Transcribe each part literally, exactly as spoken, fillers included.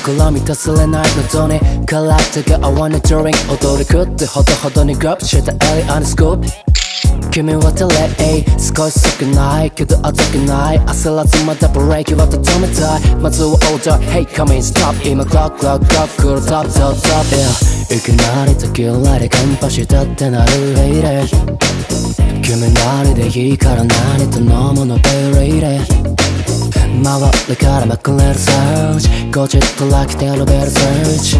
ら満たされない喉にカラットが合わないドリンク踊り食ってほどほどにグラップしたエリアンスコープ君はテレ少し少ないけどあどけない焦らずまたブレーキは止めたいまずはオーダー Hey come in stop 今クロッククロッククロッククロックトップトップトップ Yeah いきなり時られカンパしたってなるヘイレ君なりでいいから何と飲むのベリーレ周りからまくれるサーチゴジッとラキテルベルサーチ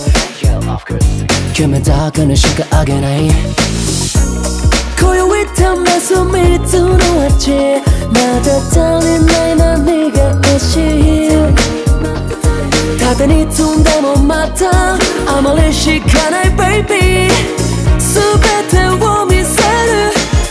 君だけにしかあげない今宵試す三つの味まだ足りない何が欲しい縦に積んでもまたあまりしかないベイビー全てを見せる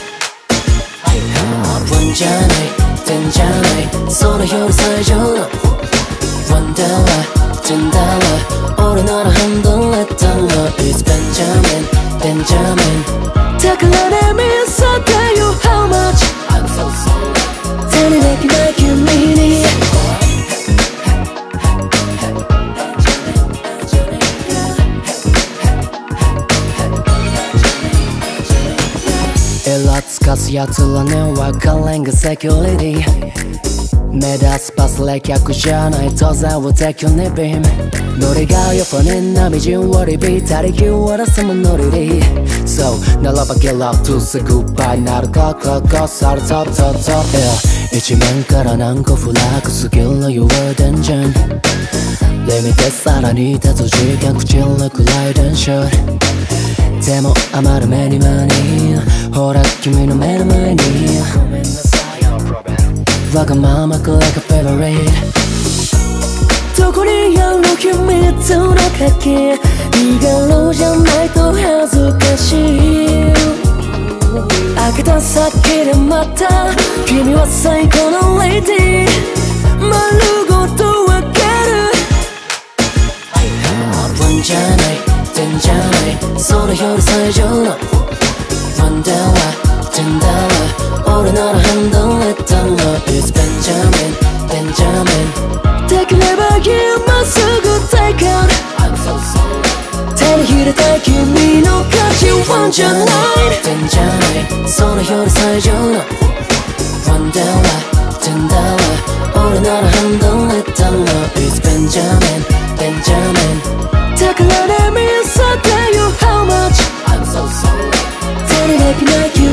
ワンじゃない天じゃないそれより最上のワンダーラテンダーラ俺ならハンドレッドラ It's Benjamin Benjamin宝で見せてよ How much I'm so sorry 手にできない君にイラつかす奴らに分かれんがセキュリティ目立つパス冷却じゃない当然を敵にビームノリが横に波順をリピート他力を出すもノリでそうならば Get up to say goodbye なるかかかされトップトップトップ一面から何個フラッグすぎる You were danger リミテさらに立つ時間口のくらい電車でも余る目に間にほら君の目の前にわがままくらいかフェバリットどこにある秘密の鍵逃げろじゃないと恥ずかしい開けた先でまた君は最高のレディー丸ごと分けるワンじゃない天じゃないそれより最上のワンダーラテンダーラ俺ならハンドレッドラ It's Benjamin Benjamin できれば今すぐ Take out I'm so sorry 手に入れたい君の価値ワンじゃない天じゃないそれより最上のワンダーラテンダーラ俺ならハンドレッドラ It's Benjamin Benjamin 宝で見せてよ How much I'm so sorry 手にできない